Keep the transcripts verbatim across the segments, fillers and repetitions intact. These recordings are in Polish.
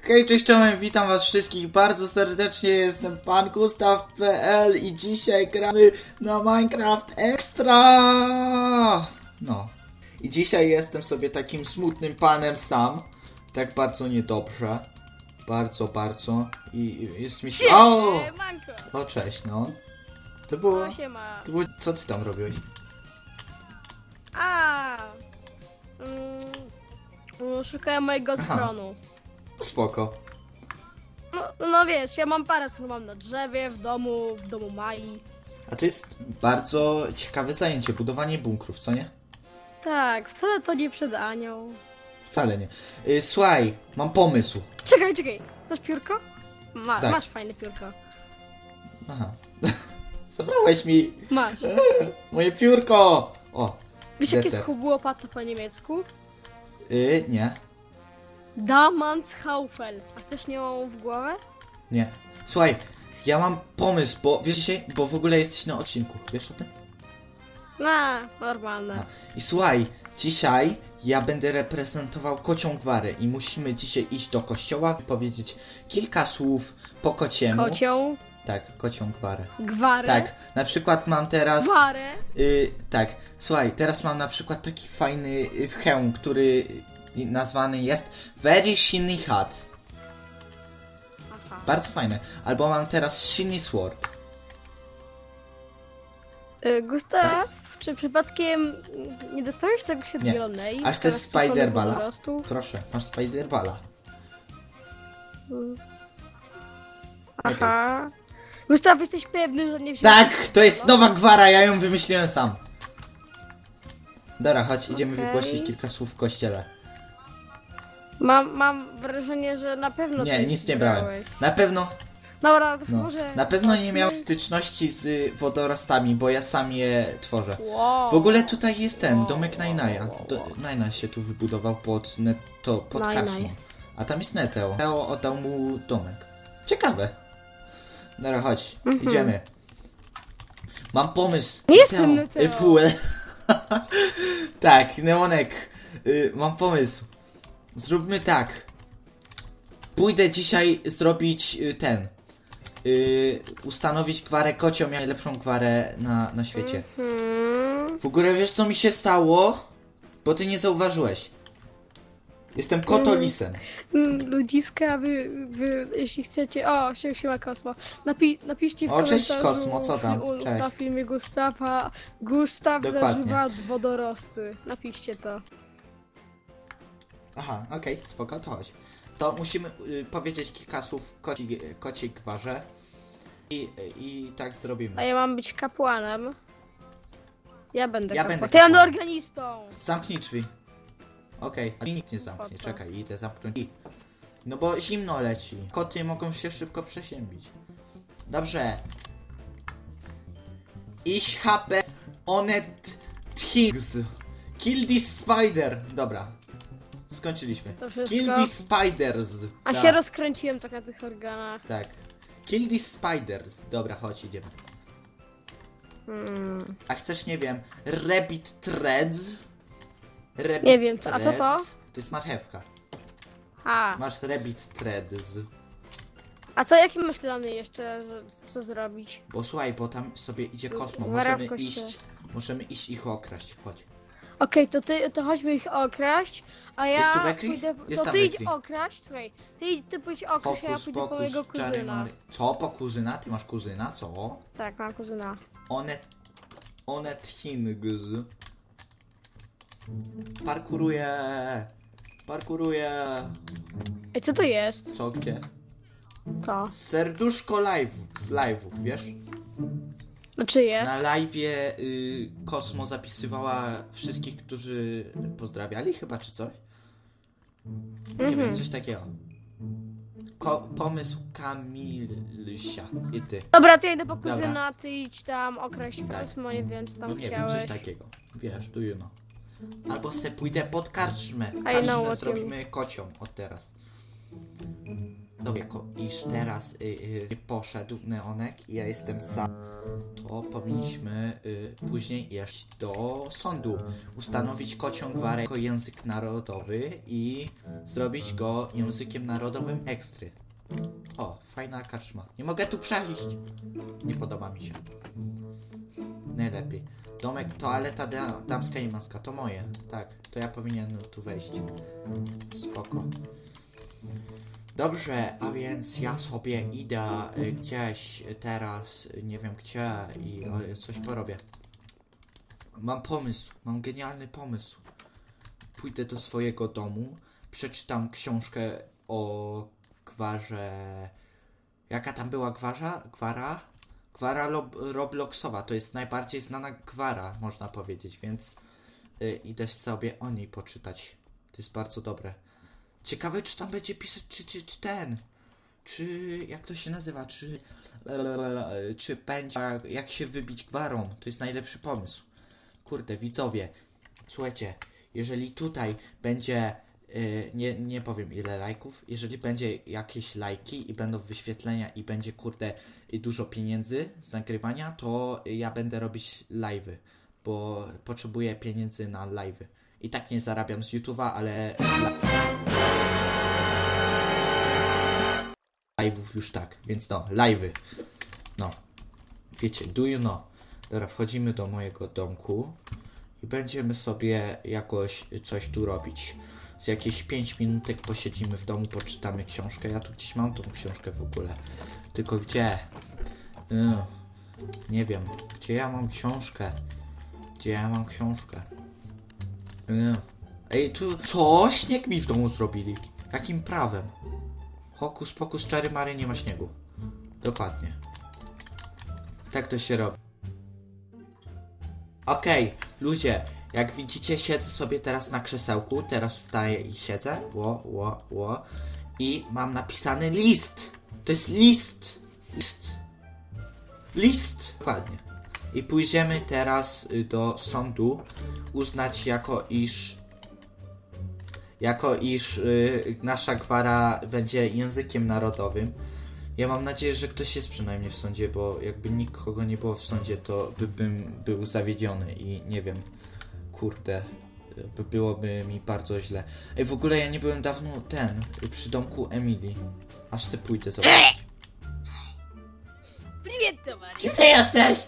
Hej, cześć, czołem, witam was wszystkich bardzo serdecznie, jestem pan Gustaw kropka p l i dzisiaj gramy na Minecraft Extra! No. I dzisiaj jestem sobie takim smutnym panem sam. Tak bardzo niedobrze. Bardzo, bardzo. I jest mi... O! O, cześć, no. To było... To było... Co ty tam robiłeś? A, mm, szukałem mojego schronu. No spoko. No, no wiesz, ja mam parę schron, mam na drzewie, w domu, w domu Mai. A to jest bardzo ciekawe zajęcie, budowanie bunkrów, co nie? Tak, wcale to nie przed Anią. Wcale nie. Yy, słuchaj, mam pomysł. Czekaj, czekaj, chcesz piórko? Ma, Tak. Masz fajne piórko. Aha. Zabrałeś mi Masz. moje piórko! O, Wiesz jakie decer. jest łopata po niemiecku? Yy, nie. Damannschaufel. A chcesz nią w głowę? Nie. Słuchaj, ja mam pomysł, bo wiesz dzisiaj, bo w ogóle jesteś na odcinku, wiesz o tym? No, normalne. A. I słuchaj, dzisiaj ja będę reprezentował kocią gwarę i musimy dzisiaj iść do kościoła, powiedzieć kilka słów po kociemu. Kocią? Tak, kocią gwarę. Gwarę? Tak, na przykład mam teraz... Gwarę? Y, tak, słuchaj, teraz mam na przykład taki fajny y, hełm, który nazwany jest Very Shiny Hat. Aha. Bardzo fajne. Albo mam teraz Shiny Sword. Y, Gustaw, Tak? czy przypadkiem nie dostałeś czegoś od Nie. Zielonej? A chcesz Teraz suszonych Spiderballa? wodorostów? Proszę, masz Spiderballa. Mm. Aha. Gustaw, jesteś pewny, że nie wziąłeś... Tak, to jest nowa gwara, ja ją wymyśliłem sam. Dobra, chodź, idziemy Okej. wygłosić kilka słów w kościele. Mam, mam wrażenie, że na pewno Nie, coś nic nie brałem. brałeś. Na pewno, Dobra, no, może... na pewno nie chodźmy. miał styczności z y, wodorostami, bo ja sam je tworzę. Wow. W ogóle tutaj jest ten, domek Najnaja. Do, Najna się tu wybudował pod, net, to, pod Najnaj. karczmą. A tam jest Neteo. Neteo oddał mu domek. Ciekawe. Dobra, chodź, Mhm. idziemy. Mam pomysł. Nie jestem Neteo. Neteo. Y, Puel. Tak, Neonek. Y, mam pomysł. Zróbmy tak. Pójdę dzisiaj zrobić y, ten. Y, ustanowić gwarę kocią, najlepszą gwarę na, na świecie. Hmm. W ogóle wiesz co mi się stało? Bo ty nie zauważyłeś. Jestem kotolisem. Mm, Ludziska, wy, wy, jeśli chcecie... O, się, siema Kosmo. Napi, napiszcie w O, cześć, komentarzu Kosmo, co tam? fi- Cześć. na filmie Gustawa. Gustaw Dokładnie. zażywa wodorosty. Napiszcie to. Aha, okej, spoko, to chodź. To musimy y, powiedzieć kilka słów koci, kociej gwarze. I, i tak zrobimy. A ja mam być kapłanem. Ja będę Ja kapłanem. będę To ja będę kapłanem. organistą. Zamknij drzwi. Okej, ale nikt nie zamknie, Po co? czekaj, idę zamknąć. I- No bo zimno leci. Koty mogą się szybko przeziębić. Dobrze. Ich habe onet things. Kill this spider. Dobra. Skończyliśmy. To wszystko? Kill these spiders. A Tak, się rozkręciłem tak na tych organach. tak. Kill these spiders. Dobra, chodź, idziemy. Hmm. A chcesz, nie wiem, rabbit threads? Rabbit Nie wiem, co- a co to? threads? To jest marchewka. A, Masz rabbit threads. a co, jaki masz plany jeszcze, że, co zrobić? Bo słuchaj, bo tam sobie idzie kosmo. Gwara w Możemy kościele. iść. Możemy iść ich okraść. Chodź. Okej, to ty, to chodźmy ich okraść, a ja Jest tu Bekri? pójdę, Jest to tam ty idź Bekri. okraść, słuchaj, ty, idź- ty pójdź okraść, a ja Fokus, pójdę po pokus, mojego czary, kuzyna. mary. Co? Po kuzyna? Ty masz kuzyna? Co? Tak, mam kuzyna. One... One things. Parkuruję. Parkuruję. Ej, co to jest? Co? Gdzie? To. Serduszko live. Z live'ów, wiesz? No czyje? Na live'ie y, Kosmo zapisywała wszystkich, którzy pozdrawiali chyba, czy coś? Nie Mhm. wiem, coś takiego. Ko pomysł Kamilsia i ty. Dobra, ty idę po Dobra. kuzyna, ty idź tam okraść Tak. Kosmo, nie wiem, co tam No nie chciałeś. wiem, coś takiego. Wiesz, tu you know. Albo se pójdę pod karczmę. know Karczmę what zrobimy kocią od teraz. Dobra, ko iż teraz y, y, poszedł Neonek i ja jestem sam. to powinniśmy y, później iść do sądu, ustanowić kocią gwarę jako język narodowy i zrobić go językiem narodowym ekstry. O, fajna karczma. Nie mogę tu przejść. Nie podoba mi się. Najlepiej. Domek, toaleta da damska i męska. To moje. Tak, to ja powinienem tu wejść. Spoko. Dobrze, a więc ja sobie idę y, gdzieś teraz, y, nie wiem gdzie i y, coś porobię. Mam pomysł, mam genialny pomysł. Pójdę do swojego domu, przeczytam książkę o gwarze... Jaka tam była gwarza? Gwara? Gwara Robloxowa, to jest najbardziej znana gwara, można powiedzieć, więc y, idę sobie o niej poczytać. To jest bardzo dobre. Ciekawe, czy tam będzie pisać, czy, czy, czy ten, czy, jak to się nazywa, czy, czy będzie, jak się wybić gwarą, to jest najlepszy pomysł. Kurde, widzowie, słuchajcie, jeżeli tutaj będzie, yy, nie, nie powiem ile lajków, jeżeli będzie jakieś lajki i będą wyświetlenia i będzie, kurde, dużo pieniędzy z nagrywania, to ja będę robić live'y, bo potrzebuję pieniędzy na live'y. I tak nie zarabiam z YouTube'a, ale z live'ów już tak, więc no, live'y. No, wiecie, do you know. Dobra, wchodzimy do mojego domku i będziemy sobie jakoś coś tu robić. Z jakieś pięć minutek posiedzimy w domu, poczytamy książkę. Ja tu gdzieś mam tą książkę w ogóle. Tylko gdzie? Yy, nie wiem. Gdzie ja mam książkę? Gdzie ja mam książkę? Yy. Ej, tu... Co? Śnieg mi w domu zrobili. Jakim prawem? Hokus pokus, czary mary, nie ma śniegu. Dokładnie. Tak to się robi. Okej, okay, ludzie, jak widzicie, siedzę sobie teraz na krzesełku. Teraz wstaję i siedzę. Ło, ło, ło. I mam napisany list. To jest list. List. List. Dokładnie. I pójdziemy teraz do sądu uznać jako iż... Jako iż y, nasza gwara będzie językiem narodowym. Ja mam nadzieję, że ktoś jest przynajmniej w sądzie, bo jakby nikogo nie było w sądzie, to by, bym był zawiedziony i nie wiem, kurde, by byłoby mi bardzo źle. Ej, w ogóle ja nie byłem dawno ten, przy domku Emilii. Aż se pójdę zobaczyć. Привет, товарищ! Kim ty jesteś?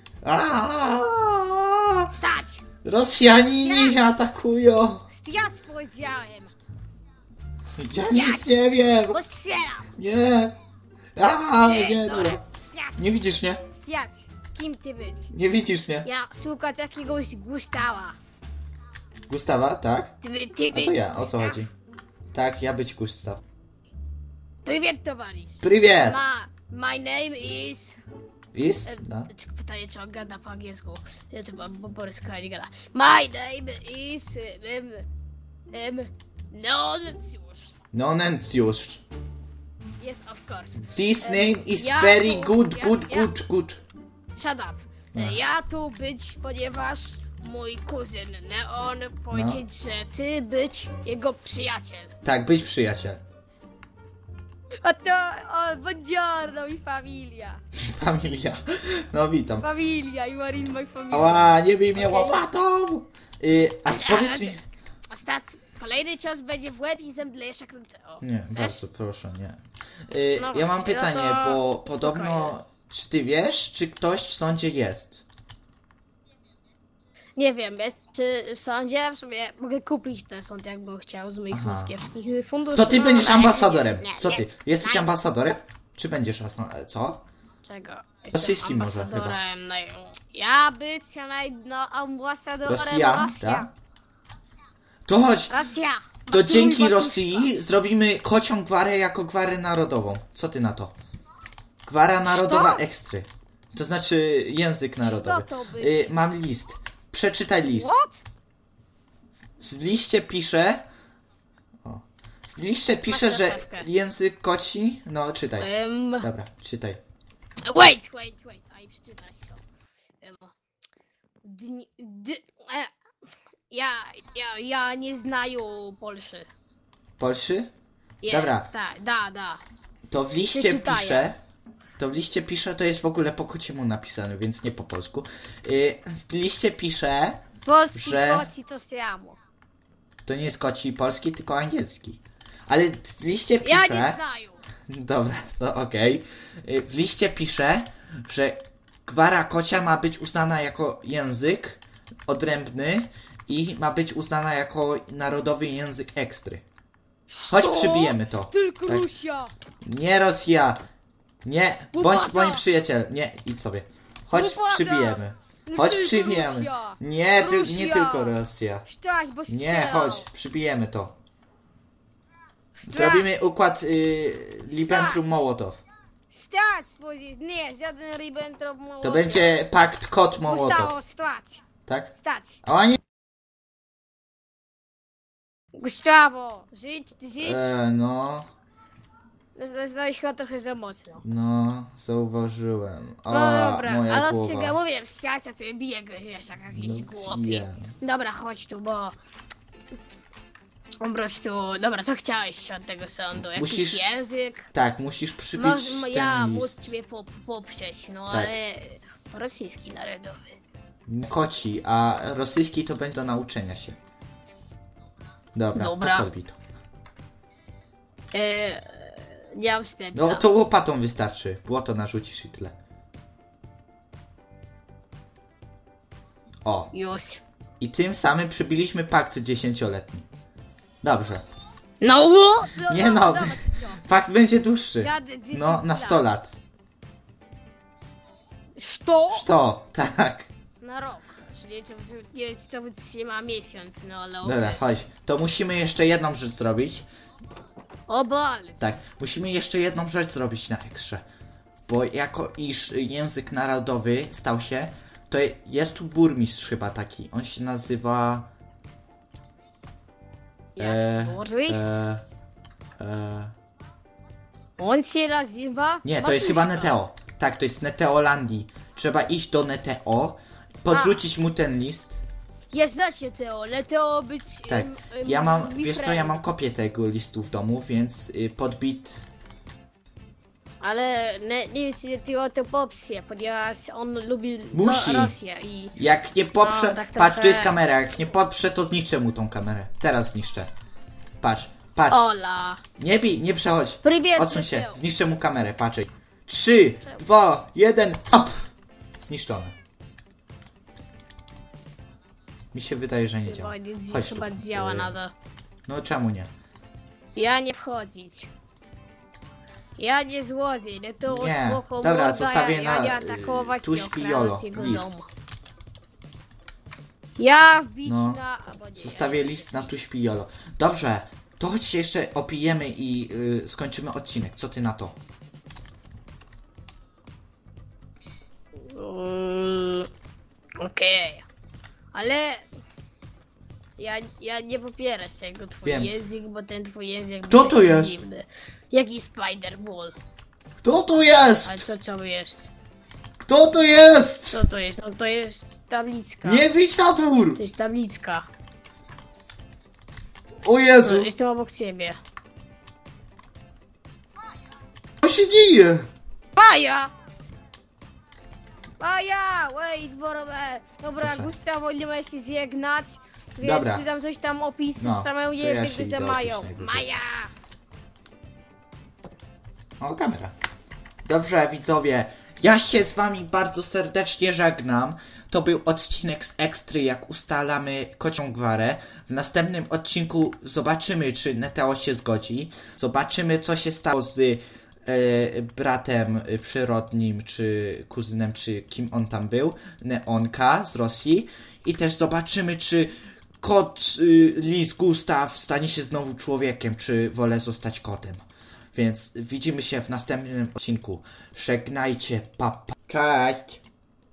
Aaaa! Stać! Rosjanini atakują! Stać powiedziałem! Ja nic nie wiem! Bo strzelam! Nie! Aaa, nie, Dobra, dobra. stać! Nie widzisz mnie? Stać! Kim ty być? Nie widzisz mnie? Ja szukać jakiegoś Gustawa. Gustawa, tak? Ty, by- ty A być to ja, o co Gustaw? chodzi? Tak, ja być Gustaw. Привет, товарищ! Привет! Ma, my name is... Is? No. Tylko pytanie, czy on gada po angielsku. Nie, czy po, po polsku nie gada. My name is... Um, um, Nonsius. Nonencjusz. Yes, of course. This Em, name is ja very tu- good, ja- good, ja- good, good. Shut up. No. Ja tu być, ponieważ mój kuzyn Neon powiedzieć, że ty być jego przyjaciel. Tak, być przyjaciel. A to, o, buongiorno mi familia. Familia. No witam. Familia, you are in my family. Ała, nie bij mnie Okej. łopatą! Y, a powiedz mi... Ostat... Kolejny cios będzie w łeb i zemdlejesz jak ten... O, Nie, chcesz? bardzo proszę, nie. Y, No ja mam właśnie, no pytanie, to bo podobno... spokojnie. Czy ty wiesz, czy ktoś w sądzie jest? Nie wiem, wiesz, czy w sądzie w sumie mogę kupić ten sąd, jakbym chciał z moich Aha. moskiewskich funduszy. To ty no, będziesz ale- ambasadorem. nie, Co nie, ty? nie. Jesteś Daj- ambasadorem? Czy będziesz asa... Co? Czego? Rosyjski może ambasadorem na... Ja być naj... no, ambasadorem Rosja, Rosja. tak? To chodź, Rosja. to Matuj dzięki Batuszka. Rosji zrobimy kocią gwarę jako gwarę narodową. Co ty na to? Gwara narodowa ekstry. To znaczy język narodowy. to być? Y, mam list. Przeczytaj list. What? W liście pisze... O. W liście pisze, że książkę. język koci... No, czytaj. Um, Dobra, czytaj. wait, wait, wait. A i przeczytaj to. Um, dni, d, e, ja, ja, ja nie znaję Polszy. Polszy? Je, Dobra. Tak, da, da. To w liście Przeczytaję. pisze... to w liście pisze, to jest w ogóle po kociemu napisane, więc nie po polsku. Yy, w liście pisze, Polski że... koci to samo. To nie jest koci polski, tylko angielski. Ale w liście pisze... Ja nie znaję. Dobra, no okej. Okay. W liście pisze, że gwara kocia ma być uznana jako język odrębny i ma być uznana jako narodowy język ekstry. Chodź, Co? przybijemy to. Tylko Tak. Rusia. Nie Rosja. Nie, bądź Łopata. moim przyjacielem. Nie, idź sobie. Chodź, Łopata. przybijemy. Chodź, Tylko przybijemy. Rosja. Nie, ty, nie Rosja. tylko Rosja. Stać, bo Nie, strzelał. chodź, przybijemy to. Stać. Zrobimy układ y, Ribbentrop-Mołotow. Stać, powiedzieć. Nie, żaden Ribbentrop Mołotow. To będzie pakt kot-Mołotow. Gustawo, stać. Tak? Stać. A oni... Gustawo, żyć, żyć. E, no, Zdałeś chyba trochę za mocno. no, zauważyłem. O, No dobra, moja ale głowa. z mówię, wstać, a ty biegasz jak jakiś No głupi. wiem. Dobra, chodź tu, bo... Po prostu... Dobra, co chciałeś od tego sądu? Jakiś Musisz język? Tak, musisz przybić Może ten ja list. móc ciebie po, poprzeć, no Tak. ale... Rosyjski narodowy. Koci, a rosyjski to będzie do nauczenia się. Dobra, Dobra. to podbij to. Eee, nie mam wstępu. No to łopatą wystarczy. Błoto narzucisz i tyle. O, Już. i tym samym przybiliśmy pakt dziesięcioletni. Dobrze. No, wo- no, Nie no, dawaj to. pakt będzie dłuższy. Zjadę dziesięć No, na sto lat. Co? Sto, tak. Na rok. Czyli to, to, nie, to wytrzyma miesiąc, no ale... Dobra, chodź. To musimy jeszcze jedną rzecz zrobić. O bal. Tak, musimy jeszcze jedną rzecz zrobić na ekstrze. Bo jako iż język narodowy stał się, to jest tu burmistrz chyba taki. On się nazywa... Jaki burmistrz? e, e, On się nazywa... Nie, to jest chyba Matuszka. Neteo. Tak, to jest Neteolandii. Trzeba iść do Neteo, podrzucić mu ten list. Ja znacie Teo, ale Teo być... Tak, em, em, ja mam, mój wiesz co, friend. ja mam kopię tego listu w domu, więc y, podbit... Ale nie, nie wiem, czy o to poprze, ponieważ on lubi Musi. Ro- Rosję i... Jak nie poprze... No, tak Patrz, tu jest trochę- kamera, jak nie poprze, to zniszczę mu tą kamerę. Teraz zniszczę. Patrz, patrz. Ola. Nie bij, nie przechodź. Prywiet, Odsuń się, Teo. zniszczę mu kamerę, patrz. Trzy, dwa, jeden, hop! Zniszczone. Mi się wydaje, że nie działa. Chyba, nie- Chodź tu. chyba działa Y, nadal. No czemu nie? Ja nie wchodzić. Ja nie złodziej, nie to Nie, spoko, dobra, morda, zostawię ja, na, ja nie y, atakować, tu nie śpi okradać Jolo, jego list. domu. Ja wbić No, na... albo nie. Zostawię list na tu śpi Jolo. Dobrze, to chodź się jeszcze opijemy i y, skończymy odcinek. Co ty na to? Mm, Okej. Ale... Ja, ja nie popieram tego twój Wiem. język, bo ten twój język... Kto był to taki jest? dziwny. Jaki Spider-Ball. Kto tu Ale jest? co to jest? Kto tu jest? Co to jest? No to jest tabliczka. Nie wyjdź na dwór! To jest tabliczka. O No, Jezu, jestem obok ciebie. co się dzieje? Paja! Paja! Wait, borobę! Dobra, Proszę. Gustawo, nie ma się zjegnać. Więc Dobra. ty tam coś tam opisy No, z samą to ja jednego się za idę Mają. opić najwyżej. Maja! O, kamera. Dobrze, widzowie, ja się z wami bardzo serdecznie żegnam. To był odcinek z Ekstry, jak ustalamy kocią gwarę. W następnym odcinku zobaczymy, czy Neteo się zgodzi. Zobaczymy, co się stało z e, bratem e, przyrodnim, czy kuzynem, czy kim on tam był. Neonka z Rosji. I też zobaczymy, czy kot y, Lis Gustaw stanie się znowu człowiekiem, czy wolę zostać kotem. Więc widzimy się w następnym odcinku. Żegnajcie, papa. Cześć!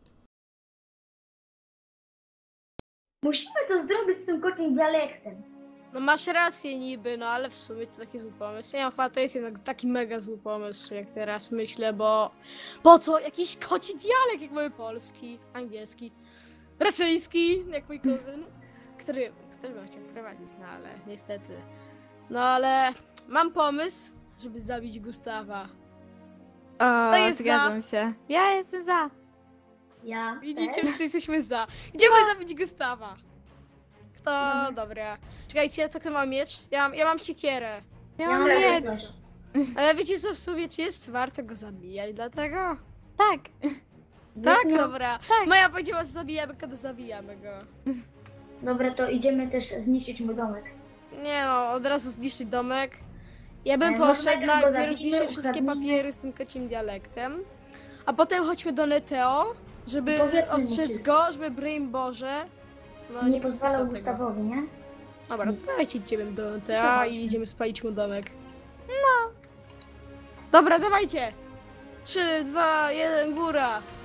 Musimy to zrobić z tym kocim dialektem. No masz rację niby, no ale w sumie to taki zły pomysł. Ja chyba to jest jednak taki mega zły pomysł, jak teraz myślę, bo... Po co? Jakiś koci dialekt, jak mój polski, angielski, rosyjski, jak mój kuzyn, który też bym chciał wprowadzić, no ale niestety. No ale mam pomysł, żeby zabić Gustawa. O, To jest zgadzam się. Ja jestem za. Ja Widzicie, też. wszyscy jesteśmy za. Idziemy zabić Gustawa. Kto? Dobra. Czekajcie, ja tylko mam miecz. Ja mam, ja mam siekierę. Ja Ja mam mam miecz. też coś. Ale wiecie co, w sumie, czy jest warte go zabijać, dlatego? Tak. Tak, No, dobra. tak. Moja powiedziała, że zabijamy go, to zabijamy go. Dobra, to idziemy też zniszczyć mój domek. Nie no, od razu zniszczyć domek. Ja bym E, może poszedł najpierw go najpierw zabijmy, zniszczyć wszystkie ukradnijmy. papiery z tym kocim dialektem. A potem chodźmy do Neteo, żeby Powiedzmy mu ostrzec wszystko. go, żeby broń Boże. No, nie pozwalał podpisał tego. Gustawowi, nie? Dobra, to dawajcie idziemy do Neteo Dawaj. i idziemy spalić mu domek. No. Dobra, dawajcie. Trzy, dwa, jeden, góra.